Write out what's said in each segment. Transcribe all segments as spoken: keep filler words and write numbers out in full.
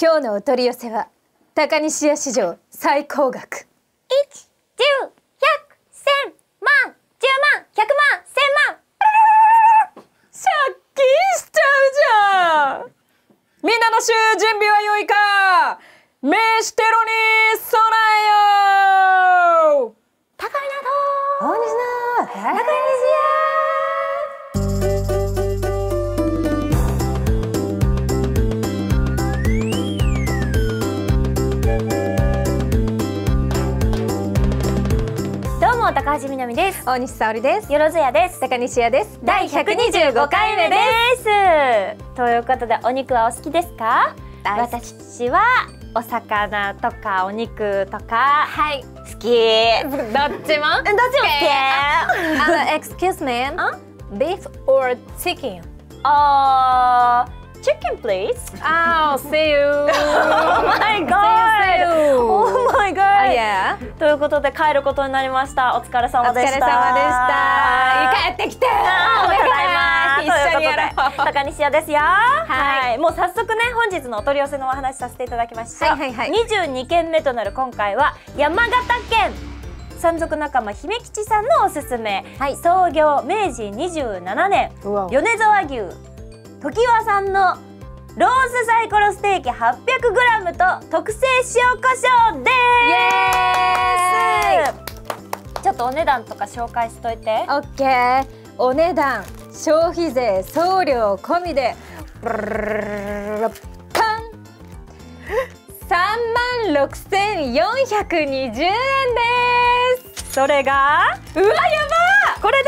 今日のお取り寄せは高西屋史上最高額。 いち、じゅう、ひゃく、せん、万、じゅうまん、ひゃくまん、せんまん。 借金しちゃうじゃん。みんなの週準備は良いか。飯テロに備えよう。 高いなど大西の高西どうも高橋みなみです。 大西沙織です。 よろずやです。 高西屋です。 だいひゃくにじゅうごかいめです。ということで、お肉はお好きですか？私はお魚とかお肉とかはい好き。どっちも？どっちも好き。 あの excuse me beef or chicken? あー chicken please. Oh, see you. Oh my god. Oh my god. Yeah. ということで帰ることになりました。お疲れ様でした。 お疲れ様でした。帰ってきて。 お願いします。 一緒にやろう。 高西屋ですよ。はい。もう早速ね、本日のお取り寄せのお話しさせていただきました。 はいはいはい。 にじゅうにけんめとなる今回は山形県山賊仲間姫吉さんのおすすめ、はい、創業めいじにじゅうななねん米沢牛常盤さんのロースサイコロステーキ はっぴゃくグラム と特製塩コショウです。ちょっとお値段とか紹介しといて。 オッケー。お値段、消費税、送料込みでパンさんまんろくせんよんひゃくにじゅうえんです。 それがうわ、やばー、 これです。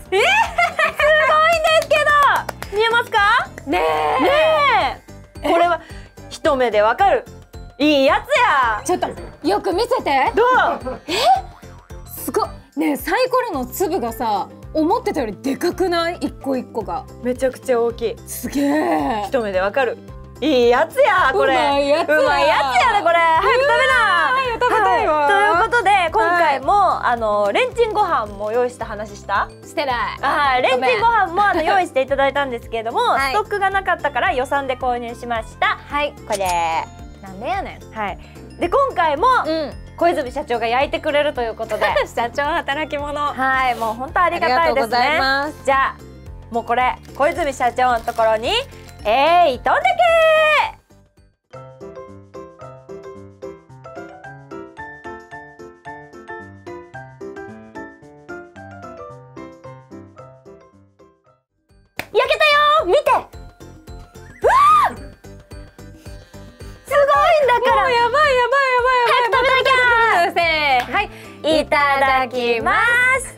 えー、すごいんですけど見えますか？ ねえねえ、これは一目でわかるいいやつや。 ちょっとよく見せて。 どう？え、すごいねえ、サイコロの粒がさ、思ってたよりでかくない？一個一個がめちゃくちゃ大きい。 すげえ。 一目でわかるいいやつや。これうまいやつや。 うまいやつやね。これ早く食べな。 食べたいわ。 ということで今回もあのレンチンご飯も用意した話したしてない。 はい、レンチンご飯もあの用意していただいたんですけれども、 はい、 ストックがなかったから予算で購入しました。 はい、 これなんでやねん。 はい。で今回も、 うん、 小泉社長が焼いてくれるということで社長働き者。 はい、もう本当ありがたいですね。じゃあもうこれ小泉社長のところにえいとんでけー。焼けたよー、見て。うわー、すごいんだから。 もうやばいやばいやばいやばい。 早く食べなきゃ。 はい、いただきます。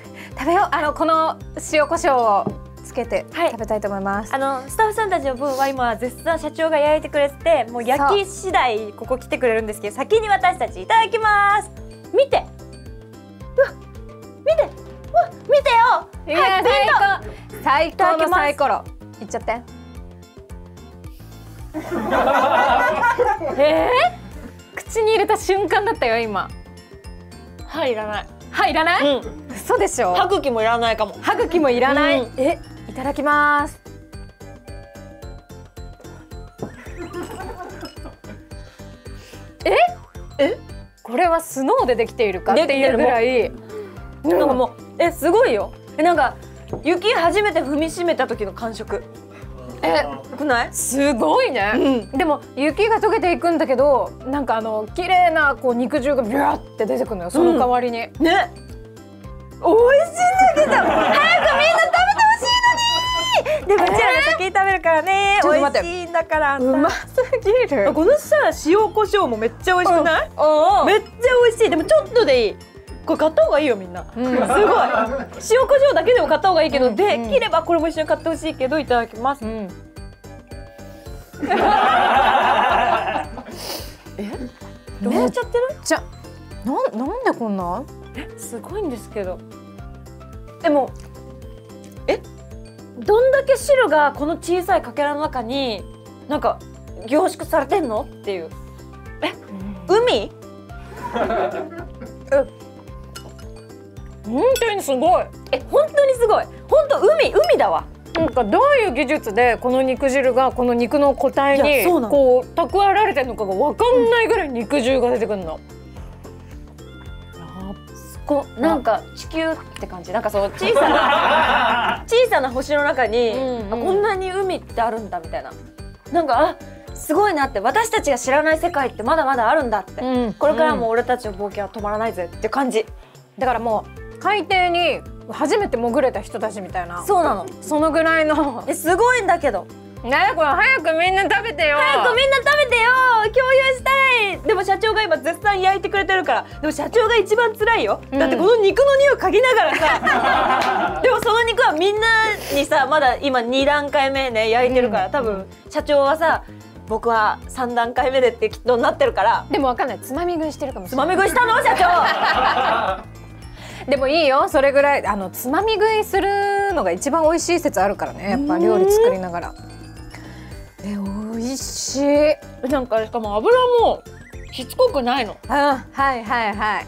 食べよう。あのこの塩コショウをつけて食べたいと思います。 あのスタッフさんたちの分は今絶賛社長が焼いてくれて、もう焼き次第ここ来てくれるんですけど、先に私たちいただきます。見て。うわ、見て。うわ、見てよ。 いや、最高のサイコロいっちゃって。えー、口に入れた瞬間だったよ今。 歯いらない。 歯いらない？ うん、 嘘でしょ。 歯茎もいらないかも。 歯茎もいらない。 うん、 え、いただきます。え？え？これはスノーでできているかっていうぐらい。 なんかもうえすごいよ。え、なんか雪初めて踏みしめた時の感触。 え、 くない？ すごいね。うん、でも雪が溶けていくんだけど、なんかあの綺麗なこう肉汁がビューって出てくるのよ。その代わりに。うん、ね。美味しいんだけど。早くみんな食べてほしいのに。でもうちらが先に食べるからね。美味しいんだから。うますぎる。このさ塩コショウもめっちゃ美味しくない？めっちゃ美味しい。でもちょっとでいい。これ買った方がいいよみんな。うん、すごい。塩コショウだけでも買った方がいいけど、うん、できればこれも一緒に買ってほしいけど、いただきます。うん、え？どうなっちゃってる？ じゃ、なんなんでこんな？ え、すごいんですけど。でもえ、どんだけ汁がこの小さいかけらの中になんか凝縮されてんのっていう。え、うん、海？え。本当にすごい。え、本当にすごい。本当海海だわ。 なんかどういう技術でこの肉汁がこの肉の個体にこう蓄えられてるのかが分かんないぐらい肉汁が出てくるの。 こうなんか地球って感じ、なんかそう小さな小さな星の中に、うんうん、こんなに海ってあるんだみたいな、なんかあすごいなって、私たちが知らない世界ってまだまだあるんだって、うん、これからも俺たちの冒険は止まらないぜって感じ。 だからもう海底に初めて潜れた人たちみたいな。 そうなの、 そのぐらいのえすごいんだけど。 ねえ、これ早くみんな食べてよ。 早くみんな食べてよ。共有したい。でも社長が今絶賛焼いてくれてるから。でも社長が一番辛いよ、うん、だってこの肉の匂い嗅ぎながらさでもその肉はみんなにさ、まだ今にだんかいめね焼いてるから、うん、多分社長はさ、僕はさんだんかいめでってきっとなってるから。 でもわかんない、つまみ食いしてるかもしれない。 つまみ食いしたの社長でもいいよ、それぐらいあのつまみ食いするのが一番美味しい説あるからね、やっぱ料理作りながら。え、美味しい。 なんかしかも油もしつこくないの。 あ、はいはいはい。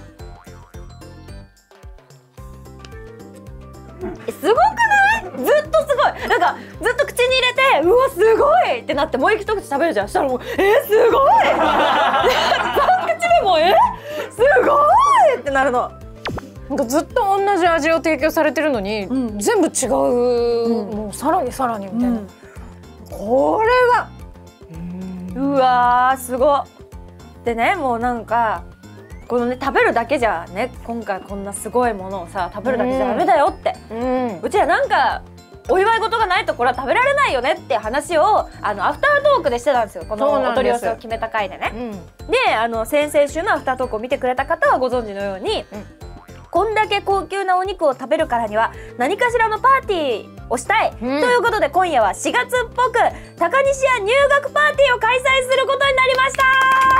え、すごくない？ずっとすごい。なんかずっと口に入れて、うわすごいってなって、もう一口食べるじゃん。したらもうえすごい。さん口目もえすごいってなるの。 なんかずっと同じ味を提供されてるのに、うん、全部違う、うん、もうさらにさらにみたいな。うん、これはうわーすごっ。でね、もうなんかこのね食べるだけじゃね、今回こんなすごいものをさ食べるだけじゃダメだよって、うん、うちらなんかお祝い事がないとこれは食べられないよねって話をあのアフタートークでしてたんですよ、このお取り寄せを決めた回でね。うん、であの先々週のアフタートークを見てくれた方はご存知のように、うん、こんだけ高級なお肉を食べるからには何かしらのパーティーをしたい、うん、ということで今夜はしがつっぽく高西屋入学パーティーを開催することになりました。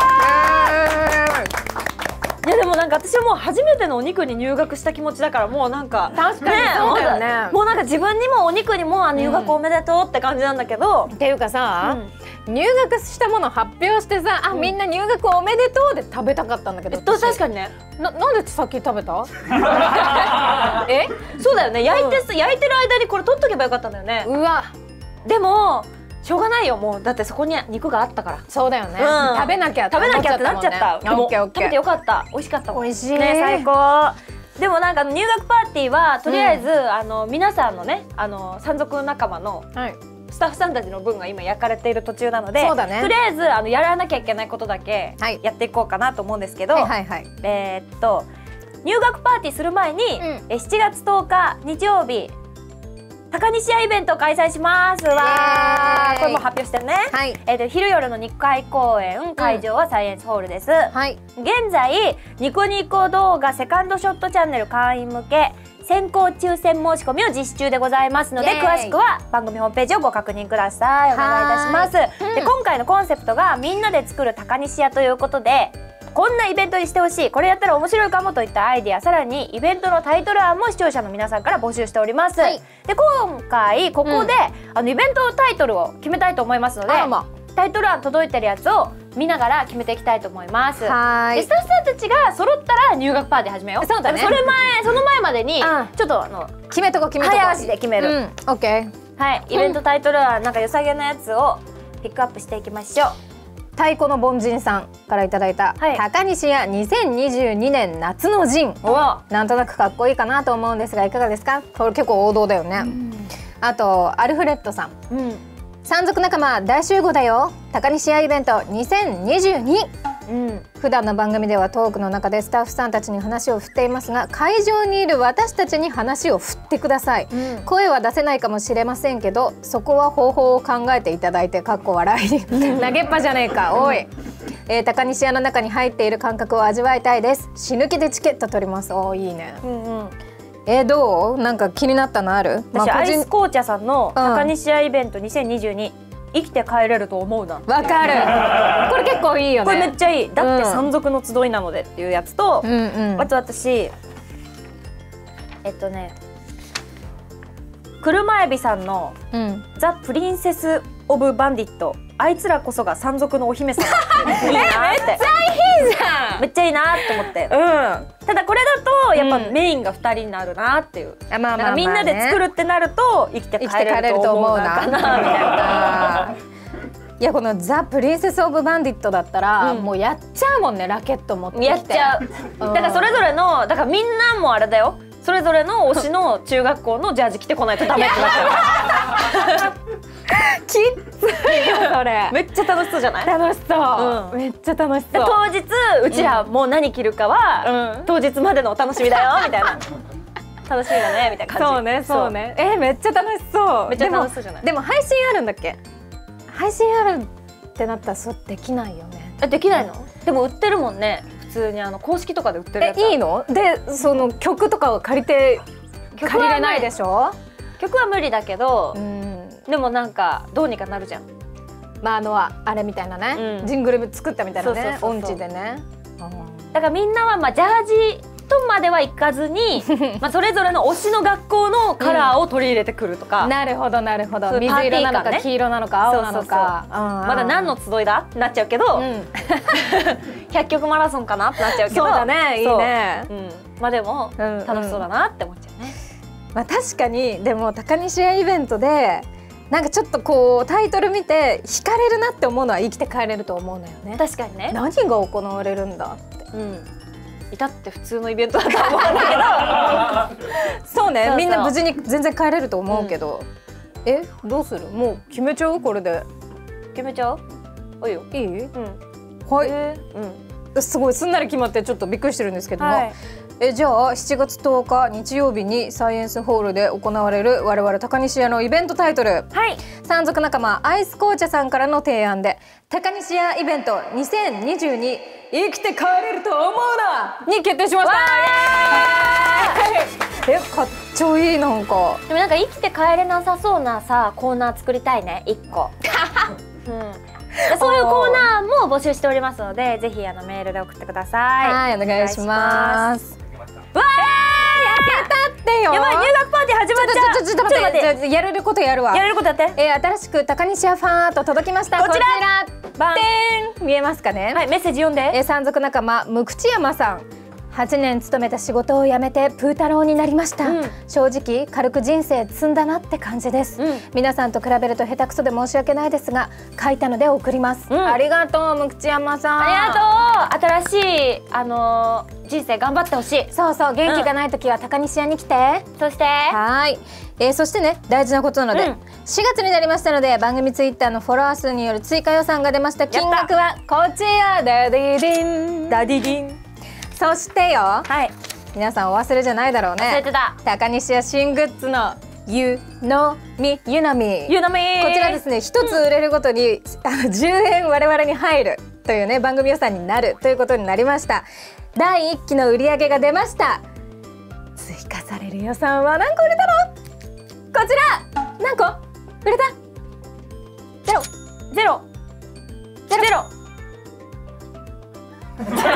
いやでもなんか私はもう初めてのお肉に入学した気持ちだから、もうなんか確かにそうだよね、 もうなんか自分にもお肉にもあの入学おめでとうって感じなんだけど、 うん、っていうかさ、うん、入学したもの発表してさ、あ、うん、みんな入学おめでとうで食べたかったんだけど、 えっと確かにね、 な、なんでさっき食べたえ、そうだよね、焼いて、うん、焼いてる間にこれ取っとけばよかったんだよね。 うわ、 でもしょうがないよ、もうだってそこに肉があったから。 そうだよね、うん、食べなきゃ食べなきゃってなっちゃった。でも食べてよかった、美味しかったもん。 美味しいね、最高。でもなんか入学パーティーはとりあえず、うん、あの皆さんのね、あの山賊仲間の、はい、スタッフさんたちの分が今焼かれている途中なので、そうだね、とりあえずあのやらなきゃいけないことだけやっていこうかなと思うんですけど、えーっと入学パーティーする前に、うん、えしちがつとおか日曜日高西屋イベントを開催しますわ。これも発表してるね。はい、えーと昼夜のにかい公演、会場はサイエンスホールです。はい、現在ニコニコ動画セカンドショットチャンネル会員向け先行抽選申し込みを実施中でございますので、詳しくは番組ホームページをご確認ください。お願いいたします。うん、で今回のコンセプトがみんなで作る高西屋ということで、こんなイベントにしてほしい、これやったら面白いかもといったアイディア、さらにイベントのタイトル案も視聴者の皆さんから募集しております。はい、で今回ここで、うん、あのイベントのタイトルを決めたいと思いますので、タイトル案届いてるやつを見ながら決めていきたいと思います。はい、でスタッフさんたちが揃ったら入学パーティー始めよう。そうだね。それ前その前までにちょっとあの決めとこ決めとこ早足で決める。うん、 オッケー。 はい、イベントタイトル案なんか良さげなやつをピックアップしていきましょう。 太鼓の凡人さんからいただいた、はい、高西屋にせんにじゅうにねん夏の陣、なんとなくかっこいいかなと思うんですがいかがですか。これ結構王道だよね。あとアルフレッドさん、うん、山賊仲間大集合だよ高西屋イベントにせんにじゅうに。うん、普段の番組ではトークの中でスタッフさんたちに話を振っていますが、会場にいる私たちに話を振ってください。うん、声は出せないかもしれませんけど、そこは方法を考えていただいて、かっこ笑い投げっぱじゃねえかおい、えー、高西屋の中に入っている感覚を味わいたいです。死ぬ気でチケット取ります。おー、いいね。うんうん、えー、どう、なんか気になったのある？ 私、まあ、アイス紅茶さんの高西屋イベントにせんにじゅうに、生きて帰れると思うな。 わかるこれ結構いいよね。 これめっちゃいい。だって山賊の集いなのでっていうやつと、うんうん、あと私えっとね車エビさんの、うん、ザ・プリンセス・オブ・バンディットあいつらこそが山賊のお姫様っていいなって。 めっちゃいいじゃん。 めっちゃいいなって思って。うん。ただこれだとやっぱメインがふたりになるなっていう。あ、まあまあまあね。みんなで作るってなると生きて帰れると思うなかなみたいな。 いやこのザ・プリンセス・オブ・バンディットだったら、うん、もうやっちゃうもんね、ラケット持ってきて。 やっちゃう。だからそれぞれの、だからみんなもあれだよ、それぞれの推しの中学校のジャージ着てこないとダメってなっちゃう。 きついよそれ。 めっちゃ楽しそうじゃない？ 楽しそう、うん、めっちゃ楽しそう。 当日うちらもう何着るかは、うん、当日までのお楽しみだよみたいな。楽しみだねみたいな感じ。 そうねそうね。えー、めっちゃ楽しそう。 めっちゃ楽しそうじゃない？ でも配信あるんだっけ？配信あるってなったらそうできないよね。 え、できないの？でも売ってるもんね。普通にあの公式とかで売ってるやつ。 え、いいの？で、その曲とかを借りて借りれないでしょ？ 曲は無理だけど、うん、でもなんかどうにかなるじゃん。まああのあれみたいなね、うん、ジングル作ったみたいなね、音痴でね。 だからみんなはまあジャージとまではいかずにまあそれぞれの推しの学校のカラーを取り入れてくるとか、 うん、なるほどなるほど。水色なのか黄色なのか青なのか、 まだ何の集いだってなっちゃうけど、うん、ひゃっきょくマラソンかなってなっちゃうけど、 そうだね、いいね、 うん、まあでも楽しそうだなって思っちゃうね。 まあ確かにでも高西屋イベントでなんかちょっとこうタイトル見て惹かれるなって思うのは生きて帰れると思うのよね。 確かにね。 何が行われるんだって。うん。 至って普通のイベントだと思うんだけど。そうね。みんな無事に全然帰れると思うけど。うん、え、どうする？もう決めちゃうこれで。 決めちゃう？おいよ。 いい？うん。はい。えー、うん。すごいすんなり決まってちょっとびっくりしてるんですけども。はい、えじゃあしちがつとおか日曜日にサイエンスホールで行われる我々高西屋のイベントタイトル、はい、山賊仲間アイス紅茶さんからの提案で高西屋イベントにせんにじゅうに生きて帰れると思うなに決定しました。えかっちょいい。なんかでもなんか生きて帰れなさそうなさコーナー作りたいねいっこ。うん、そういうコーナーも募集しておりますのでぜひあのメールで送ってください。 はい、お願いします。 わー、やったってよ。やばい、入学パーティー始まっちゃう。 ちょっと待って、じゃあやれることやるわ。 やれることやって。 えー、新しく高西屋ファンと届きました。 こちら。 バン。見えますかね。 はい、メッセージ読んで。 えー、山賊仲間むくち山さん。はちねん勤めた仕事を辞めてプー太郎になりました、うん、正直軽く人生積んだなって感じです、うん、皆さんと比べると下手くそで申し訳ないですが書いたので送ります、うん、ありがとうむくち山さん。 ありがとう。新しいあのー、人生頑張ってほしい。 そうそう、元気がない時は高西屋に来て、 うん、そしてはい、えー、そしてね大事なことなので、うん、しがつになりましたので番組ツイッターのフォロワー数による追加予算が出ました。金額はこちらダディディンダディディン。 そしてよ、はい、皆さんお忘れじゃないだろうね。 忘れてた。 高西屋新グッズのゆのみゆのみゆのみこちらですね、一つ売れるごとに、うん、じゅうえん我々に入るというね番組予算になるということになりました。だいいっきの売り上げが出ました。追加される予算は何個売れたの？こちら何個売れた？ゼロゼロゼロゼロアナログだ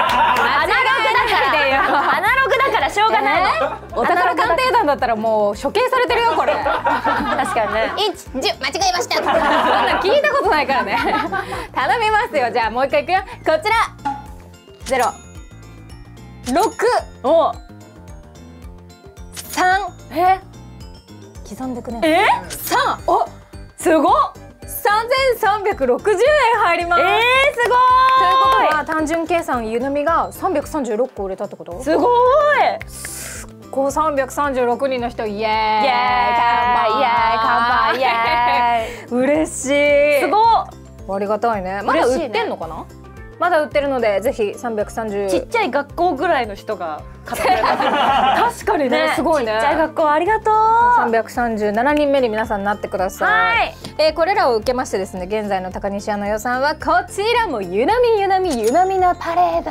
からアナログだからしょうがないの、えー、お宝鑑定団だったらもう処刑されてるよこれ。確かにね。 いち、じゅう間違えましたそんな聞いたことないからね頼みますよ。じゃあもう一回いくよ。こちらゼロろくおさんえ刻んでくね。 えさんおすごっさんぜんさんびゃくろくじゅうえん入ります。 えー、すごい。ということは単純計算ゆのみがさんびゃくさんじゅうろっこ売れたってこと？ すごい。 こうさんびゃくさんじゅうろくにんの人イエーイイエーイ乾杯イエーイ乾杯イエーイ嬉しい。 すごい。ありがたいね。まだ売ってんのかな？まだ売ってるのでぜひさんびゃくさんじゅうちっちゃい学校ぐらいの人が買ってくれた確かにね、すごいね。 ちっちゃい学校ありがとう。 さんびゃくさんじゅうななにんめに皆さんなってください。はい、えー、これらを受けましてですね現在の高西屋の予算はこちらもゆなみゆなみゆなみのパレード。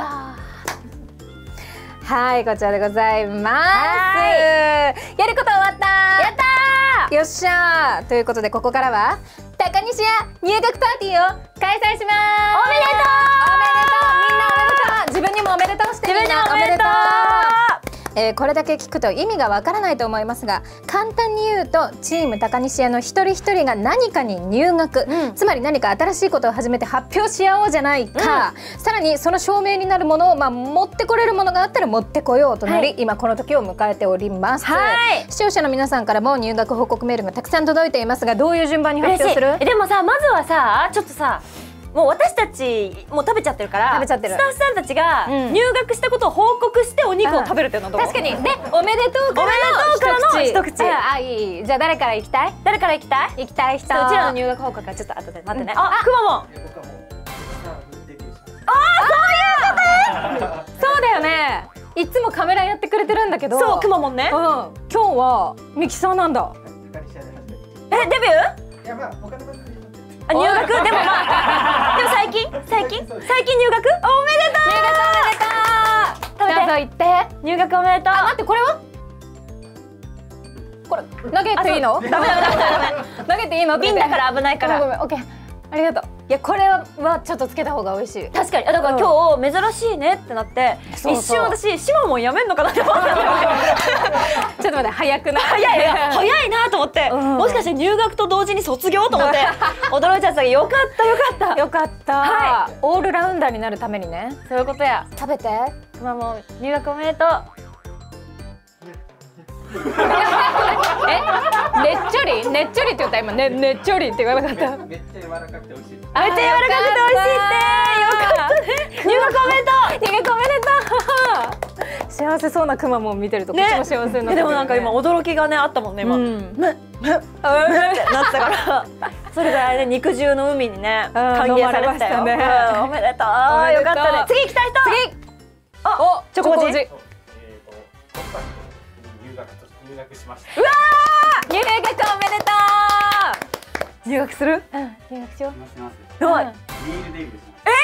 はい、こちらでございます。やること終わった。 やったー。 よっしゃー。ということでここからは高西屋入学パーティーを開催します。おめでとう。おめでとう。みんなおめでとう。自分にもおめでとうして。 自分にもおめでとう。 えー、これだけ聞くと意味がわからないと思いますが、簡単に言うとチーム高西屋の一人一人が何かに入学、うん、つまり何か新しいことを始めて発表し合おうじゃないか、うん、さらにその証明になるものを、まあ、持ってこれるものがあったら持ってこようとなり、はい、今この時を迎えております、はい、視聴者の皆さんからも入学報告メールがたくさん届いていますが、どういう順番に発表する？ でもさ、まずはさ、ちょっとさ、もう私たちもう食べちゃってるから、食べちゃってるスタッフさんたちが入学したことを報告してお肉を食べるっていうのどう？ 確かに。で、おめでとうからの一口。あ、いい。じゃあ誰から行きたい？ 誰から行きたい？ 行きたい人。 うちらの入学報告はちょっと後で待ってね。あ、くまモン。ああ、そういうこと？そうだよね。いつもカメラやってくれてるんだけど。 そう、くまモンね。 うん。今日はミキサーなんだ。 え、デビュー？いや、まあ他の番組。あ、入学？でもまあでも最近最近最近入学？おめでとう！ 入学おめでとう！食べて。どうぞ行って。 入学おめでとう。 あ、待って、これは？これ投げていいの？ダメダメダメダメ。投げていいの？ 瓶だから危ないから。 ごめん、オッケー。ありがとう。いや、これはちょっとつけた方が美味しい。 確かに。だから今日珍しいねってなって、一瞬私シマモンやめんのかなって思ったんだよね。 ちょっと待って、早くない？ 早い早いなと思って、もしかして入学と同時に卒業と思って驚いちゃったけど、よかったよかった。 よかった。はい。オールラウンダーになるためにね。 そういうことや。 食べて。 まあもう入学おめでとう。 え、ねっちょりねっちょりって言った今ねねっちょりって言わなかった。 めっちゃ柔らかくて美味しい。めっちゃ柔らかくて美味しいって。よかったね。入学おめでとう。 入学おめでとう。幸せそうなくまモン見てるとこっちも幸せな。 でもなんか今驚きがねあったもんね今。ねねってなったから、それぐらいね肉汁の海にね歓迎されてたよ。おめでとう。よかったね。次行きたい人。 次。 あ、チョココジ。 入学しました。 うわー、入学おめでとう。入学する？ うん、入学しよう。 します。 すごい。 リールデビューします。 ええ、本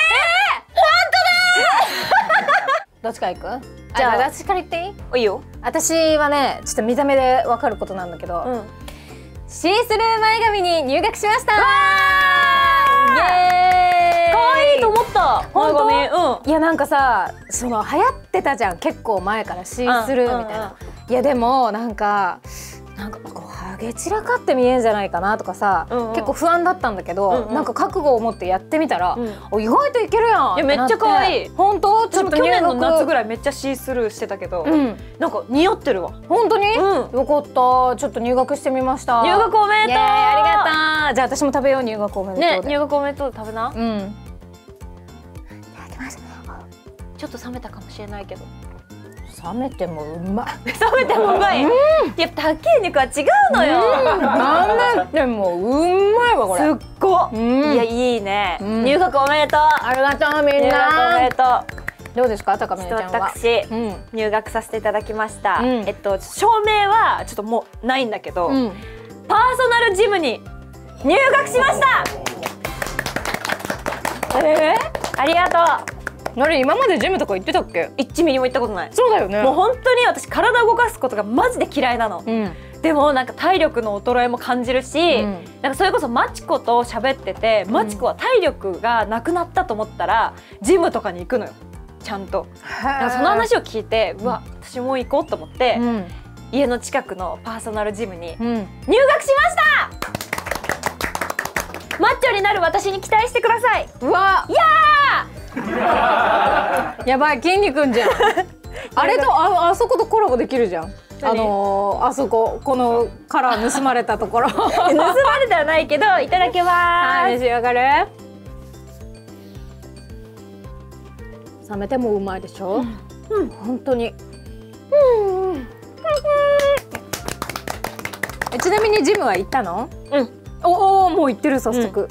当だ。どっちから行く？じゃあ私から言っていい？ いいよ。 私はね、ちょっと見た目でわかることなんだけど、シースルー前髪に入学しました。イエーイ。 可愛いと思った。 本当？いやなんかさ、その流行ってたじゃん、結構前からシースルーみたいな。いやでもなんかなんかこうハゲ散らかって見えんじゃないかなとかさ、うんうん、結構不安だったんだけど、うんうん、なんか覚悟を持ってやってみたら、うん、お意外といけるやん。 いやめっちゃ可愛い。 本当？ ちょっと去年の夏ぐらいめっちゃシースルーしてたけど、うん、なんか似合ってるわ。 本当に？うん、よかった。ちょっと入学してみました。 入学おめでとう。 ありがとう。じゃあ私も食べよう。入学おめでとう。 ね、入学おめでとう食べな。 うん。いただきます。ちょっと冷めたかもしれないけど。 冷めてもうまい。 冷めてもうまい。やっぱ高い肉は違うのよ。 冷めてもうまいわこれ。 すっご。いやいいね。入学おめでとう。 ありがとうみんな。 入学おめでとう。 どうですか、高峰ちゃんは。 私入学させていただきました。えっと証明はちょっともうないんだけど、パーソナルジムに入学しました。えー、ありがとう。 あれ今までジムとか行ってたっけ？ 一ミリも行ったことない。 そうだよね。 もう本当に私体動かすことがマジで嫌いなの、うん、でもなんか体力の衰えも感じるし、うん、なんかそれこそマチコと喋ってて、うん、マチコは体力がなくなったと思ったらジムとかに行くのよちゃんと。なんかその話を聞いて、うわ私も行こうと思って、うん、家の近くのパーソナルジムに入学しました、うん、マッチョになる私に期待してください。 うわいややばい、筋肉んじゃん。あれと あ, あそことコラボできるじゃん。あのー、あそここのカラー盗まれたところ。盗まれてはないけどいただきます。 はい、召し上がる。冷めてもうまいでしょ。うん、うん、本当に。うんうん、えちなみにジムは行ったの？うん。おお、もう行ってる早速。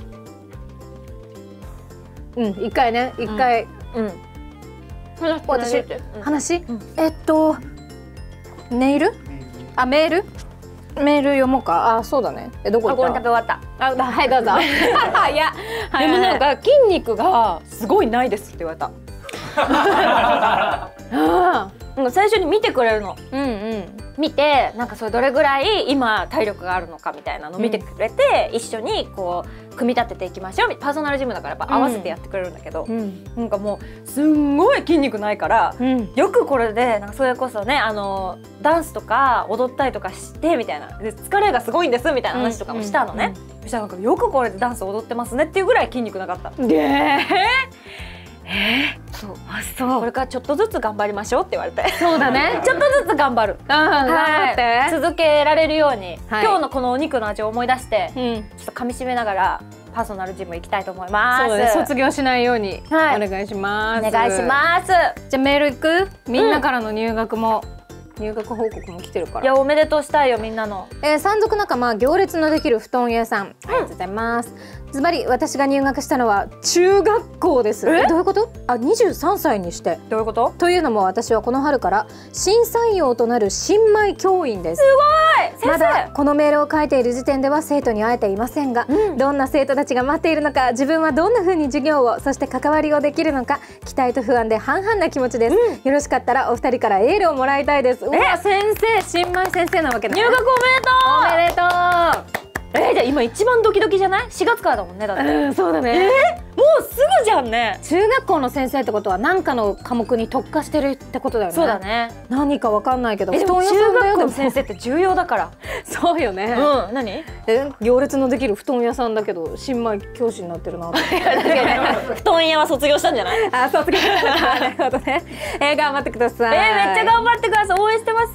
うん、一回ね、一回。うん。私話、えっとネイル？あ、メール？メール読もうか。あ、そうだね。え、どこ行った？ ごめん、食べ終わった。 あ、はいどうぞ。いや、 でもなんか筋肉がすごいないですって言われた。 最初に見てくれるの。 うんうん。 見てなんかそれどれぐらい今体力があるのかみたいなのを見てくれて、うん、一緒にこう組み立てていきましょう。パーソナルジムだからやっぱ合わせてやってくれるんだけど、うん、なんかもうすんごい筋肉ないから、うん、よくこれでなんかそれこそねあのダンスとか踊ったりとかしてみたいなで疲れがすごいんですみたいな話とかもしたのね。そしたらなんかよくこれでダンス踊ってますねっていうぐらい筋肉なかった。でえー、そう、あ、そう。これからちょっとずつ頑張りましょうって言われて。そうだね。ちょっとずつ頑張る。頑張って。続けられるように、はい、今日のこのお肉の味を思い出して、うん、ちょっと噛み締めながらパーソナルジム行きたいと思います。そうです。卒業しないように、はい、お願いします。お願いします。じゃあメール行く？みんなからの入学も。うん入学報告も来てるから。いやおめでとうしたいよみんなの。えー、山賊仲間行列のできる布団屋さん、うん、ありがとうございます。ズバリ私が入学したのは中学校です。えどういうこと？あ、にじゅうさんさいにして。どういうこと？というのも私はこの春から新採用となる新米教員です。すごい。先生。まだこのメールを書いている時点では生徒に会えていませんが、うん、どんな生徒たちが待っているのか、自分はどんな風に授業をそして関わりをできるのか、期待と不安で半々な気持ちです。うん、よろしかったらお二人からエールをもらいたいです。うわ先生、新米先生なわけだね。入学おめでとう。おめでとう。えー、じゃあ今一番ドキドキじゃない？しがつからだもんねだって。うん、そうだね。えー、もうすぐじゃんね。中学校の先生ってことは何かの科目に特化してるってことだよね。そうだね。何かわかんないけど。でも中学校の先生って重要だから。そうよね。うん、何？え、行列のできる布団屋さんだけど新米教師になってるなと。布団屋は卒業したんじゃない？あ、卒業した。なるほどね。えー、頑張ってください。えー、めっちゃ頑張ってください。応援してます。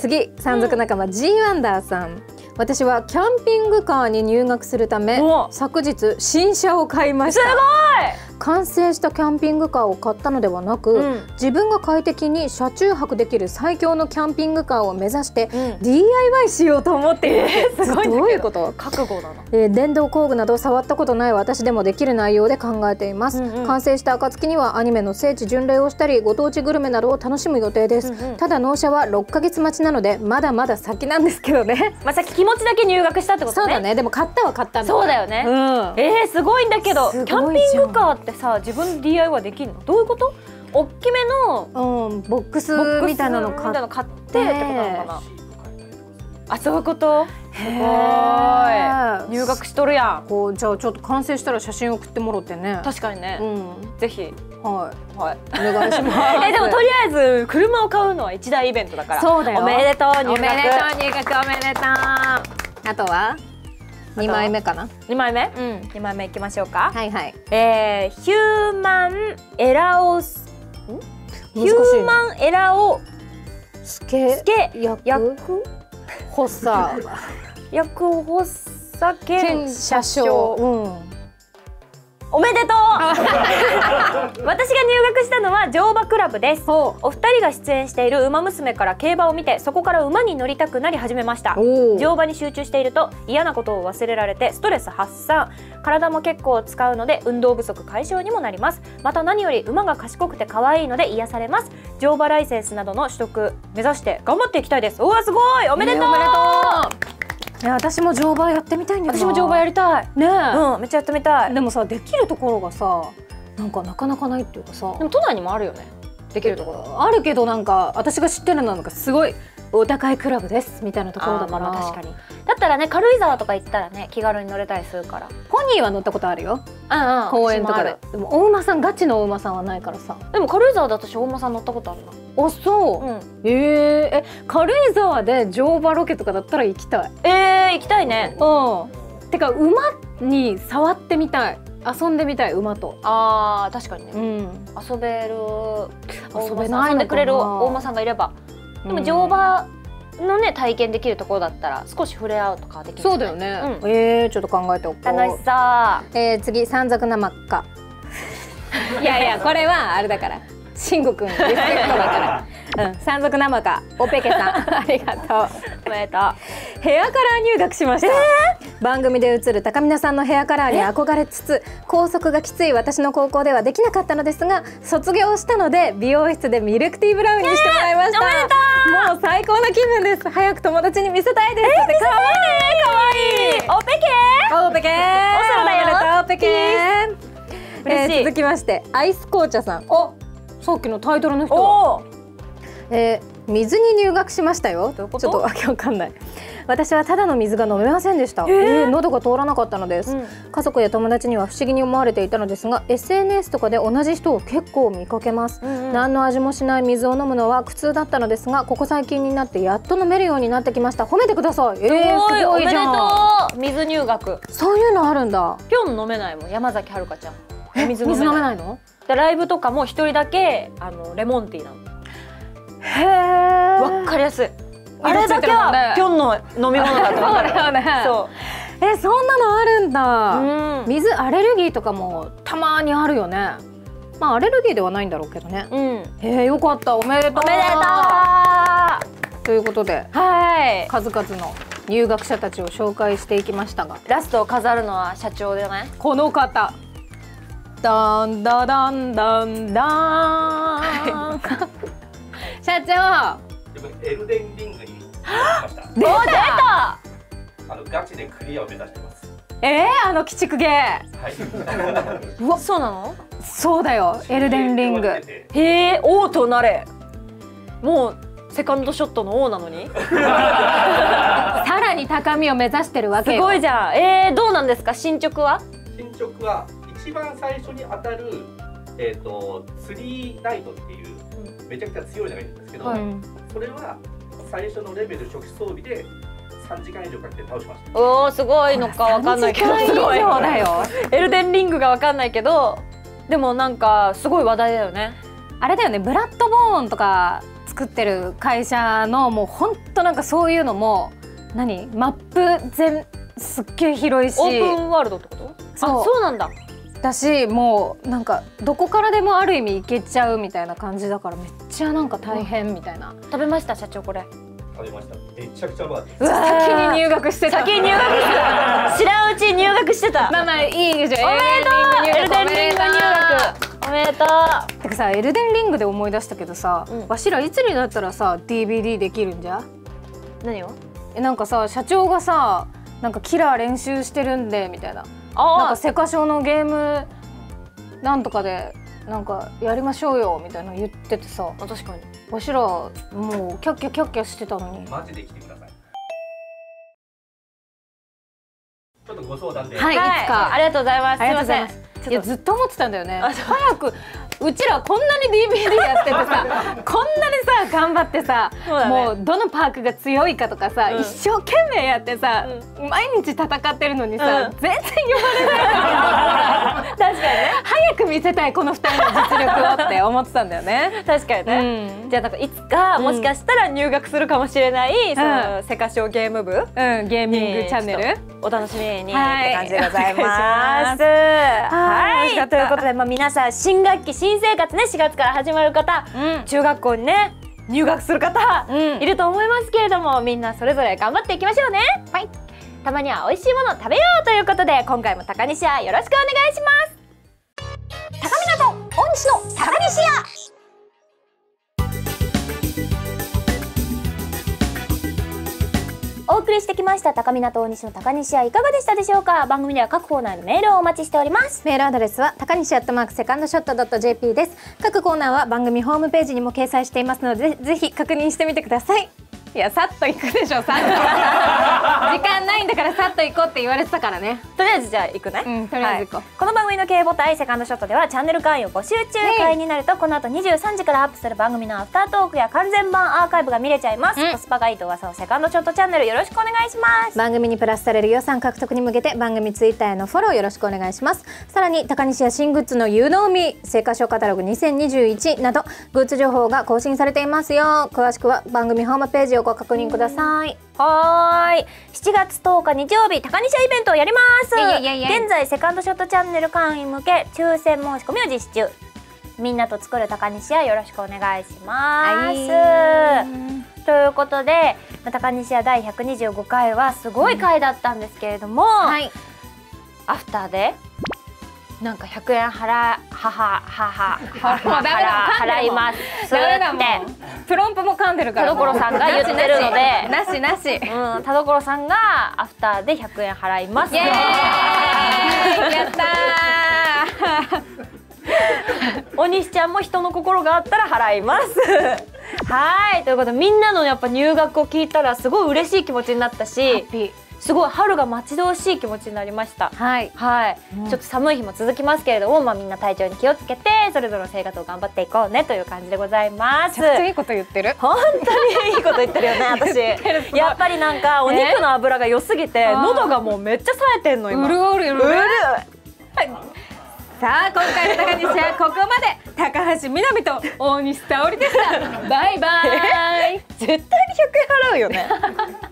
次、山賊仲間 G ワンダーさん。私はキャンピングカーに入学するため昨日新車を買いました。すごい！完成したキャンピングカーを買ったのではなく、うん、自分が快適に車中泊できる最強のキャンピングカーを目指して、うん、ディーアイワイ しようと思っています。えー、すごい。どういうこと？覚悟だな。えー、電動工具など触ったことない私でもできる内容で考えています。うんうん、完成した暁にはアニメの聖地巡礼をしたりご当地グルメなどを楽しむ予定です。うんうん、ただ納車はろっかげつ待ちなのでまだまだ先なんですけどね。まあさっき気持ちだけ入学したってことね。そうだね。でも買ったは買ったんだ。そうだよね。うん、えー、すごいんだけどキャンピングカーってさ自分で ディーアイワイ できるの？どういうこと？大きめの、うん、ボックスみたいなの買ってってことなのかな。あ、そういうこと。すごい。入学しとるやん。こうじゃあちょっと完成したら写真送ってもろってね。確かにね。うん、ぜひ。はいはい。お願いします。えでもとりあえず車を買うのは一大イベントだから。そうだよ。おめでとう入学。おめでとう入学おめでとう。あとはにまいめかな。にまいめ？うん。にまいめいきましょうか。はいはい。えー、ヒューマンエラオス。ヒューマンエラオスケスケ役補佐役補佐兼車掌。うん。おめでとう。私が入学したのは乗馬クラブです。お二人が出演している馬娘から競馬を見てそこから馬に乗りたくなり始めました。乗馬に集中していると嫌なことを忘れられてストレス発散、体も結構使うので運動不足解消にもなります。また何より馬が賢くて可愛いので癒されます。乗馬ライセンスなどの取得目指して頑張っていきたいです。おわすごい、おめでとう、えー、おめでとう。いや私も乗馬やってみたいんだよな。私も乗馬やりたいね。うん、めっちゃやってみたい。でもさできるところがさなんかなかなかないっていうかさ。でも都内にもあるよね、できるところあるけど、なんか私が知ってるのなんかすごいお高いクラブですみたいなところだから。まあ確かに。だったらね軽井沢とか行ったらね気軽に乗れたりするから。ポニーは乗ったことあるよ。うんうん。公園とかで。でもお馬さんガチのお馬さんはないからさ。でも軽井沢だと私お馬さん乗ったことあるな。あ、そう。うん、えー、え軽井沢で乗馬ロケとかだったら行きたい。えー、行きたいね。うん。てか馬に触ってみたい。遊んでみたい馬と。あー確かにね。うん。遊べる。遊べないのかな。遊んでくれるお馬さんがいれば。でも乗馬のね体験できるところだったら少し触れ合うとかできる。そうだよね。うん、えー、ちょっと考えておこう。楽しそう。えー、次山賊な真っ赤。いやいやこれはあれだから。慎吾くんリスペクトだから。うん、山賊生かおぺけさんありがとう。おめでとう。ヘアカラー入学しました。えー、番組で映る高見菜さんのヘアカラーに憧れつつ校則がきつい私の高校ではできなかったのですが卒業したので美容室でミルクティーブラウンにしてもらいました。えー、おめでとう。もう最高な気分です。早く友達に見せたいです。えー、ってかわいいかわいい。おぺけおぺけおそろだよ。おぺけ。えー、続きましてアイス紅茶さん。おさっきのタイトルの人。 えー、水に入学しましたよ。ちょっとわけわかんない。私はただの水が飲めませんでした。えー、えー、喉が通らなかったのです、うん、家族や友達には不思議に思われていたのですが エスエヌエス とかで同じ人を結構見かけます、うんうん、何の味もしない水を飲むのは苦痛だったのですがここ最近になってやっと飲めるようになってきました。褒めてください。えー、すごいじゃん。おめでとう。水入学。 そういうのあるんだ。 ぴょん飲めないもん。山崎遥ちゃん水飲めないの？ でライブとかも一人だけあのレモンティーなの。 へえ。 わかりやすい。あれだけはぴょんの飲み物だと思う。そうね。そう。 え、そんなのあるんだ。うん、水アレルギーとかもたまにあるよね。まあアレルギーではないんだろうけどね。うん。えー、よかった。おめでとう。 おめでとう。ということで、はい。数々の入学者たちを紹介していきましたが、 ラストを飾るのは社長でね。 この方。ダンダダンダンダン。社長。 エルデンリングにました。 出た。 あのガチでクリアを目指してます。 えー、あの鬼畜ゲー。 はい。 うわ、そうなの？ そうだよ、エルデンリング。 へえ、王となれ。もうセカンドショットの王なのに。 さらに高みを目指してるわけよ。 すごいじゃん。えー、どうなんですか、進捗は？ 進捗は一番最初に当たるえっとスリーナイトっていうめちゃくちゃ強いのがいるんですけど。はい、それは最初のレベル初期装備でさんじかん以上かけて倒しました。 おお、すごいのかわかんないけど、すごいだよ。エルデンリングがわかんないけど、でもなんかすごい話題だよね。 あれだよね、ブラッドボーンとか作ってる会社のもう本当なんかそういうのも何マップ全すっげえ広いし、 オープンワールドってこと？そう、そうなんだ。 だし、もうなんかどこからでもある意味行けちゃうみたいな感じだからめっちゃなんか大変みたいな。 食べました社長これ？ 食べました。めちゃくちゃうまかった。 先に入学してた。 先に入学してた。知らんうちに入学してた。 まあまあいいでしょ。 おめでとう。エルデンリング入学。おめでとう。 てかさ、エルデンリングで思い出したけどさ、うん、わしらいつになったらさ ディーブイディー できるんじゃ？ 何を？ え、なんかさ社長がさなんかキラー練習してるんでみたいな。なんかセカショのゲームなんとかでなんかやりましょうよみたいな言っててさ。 あ、確かに。 わしらもうキャッキャキャッキャしてたのに。 マジで来てください。ちょっとご相談で。 はい、いつか。 ありがとうございます。すみません。 いやずっと思ってたんだよね。早くうちらこんなに ディーブイディー やっててさこんなにさ頑張ってさ、ね、もうどのパークが強いかとかさ、うん、一生懸命やってさ、うん、毎日戦ってるのにさ、うん、全然呼ばれない確かにね。早く見せたいこのふたりの実力をって思ってたんだよね。 確かにね、うん、じゃあなんかいつかもしかしたら入学するかもしれない、うん、そのセカショゲーム部、うん、 ゲーミングチャンネルお楽しみにって感じでございます。はい、ということで、まあ、皆さん新学期新生活ねしがつから始まる方、うん、中学校にね入学する方、うん、いると思いますけれども、みんなそれぞれ頑張っていきましょうね。はい、たまには美味しいもの食べようということで今回も高西屋よろしくお願いします。高湊大西の高西屋。お送りしてきました高湊大西の高西屋いかがでしたでしょうか。番組では各コーナーのメールをお待ちしております。 メールアドレスは高西アットマークセカンドショットドット ジェーピー です。各コーナーは番組ホームページにも掲載していますのでぜひ確認してみてください。いやさっと行くでしょ。さっと時間ないんだからさっと行こうって言われてたからね。 とりあえずじゃあ行くね。 うん、とりあえず行こう、はい、 この番組の経営母体セカンドショットではチャンネル会員を募集中。会員になるとこの後にじゅうさんじからアップする番組のアフタートークや完全版アーカイブが見れちゃいます、うん、コスパがいいと噂のセカンドショットチャンネルよろしくお願いします。 番組にプラスされる予算獲得に向けて番組ツイッターへのフォローよろしくお願いします。さらに高西屋新グッズの湯飲みセカショカタログにせんにじゅういちなどグッズ情報が更新されていますよ。詳しくは番組ホームページをご確認ください。 はい、しちがつとおか日曜日高西屋イベントをやります。現在セカンドショットチャンネル会員向け抽選申し込みを実施中。みんなと作る高西屋よろしくお願いします、はい、ということで高西屋だいひゃくにじゅうごかいはすごい回だったんですけれども、うん、はい、アフターでなんかひゃくえん払はははは払いますってプロンプも噛んでるから田所さんが言ってるのでなしなし、 うん、田所さんがアフターでひゃくえん払います。イエーイやったーお西ちゃんも人の心があったら払いますはい、ということでみんなのやっぱ入学を聞いたらすごい嬉しい気持ちになったし、すごい春が待ち遠しい気持ちになりました。はい、はい、うん、ちょっと寒い日も続きますけれども、まあみんな体調に気をつけてそれぞれの生活を頑張っていこうねという感じでございます。 めちゃくちゃいいこと言ってる。 本当にいいこと言ってるよね私。やっぱりなんかお肉の脂が良すぎて喉がもうめっちゃ冴えてんの今。 うるうるうる。さあ今回の高西はここまで。高橋みなみと大西沙織でした。バイバイ。 絶対にひゃくえん払うよね。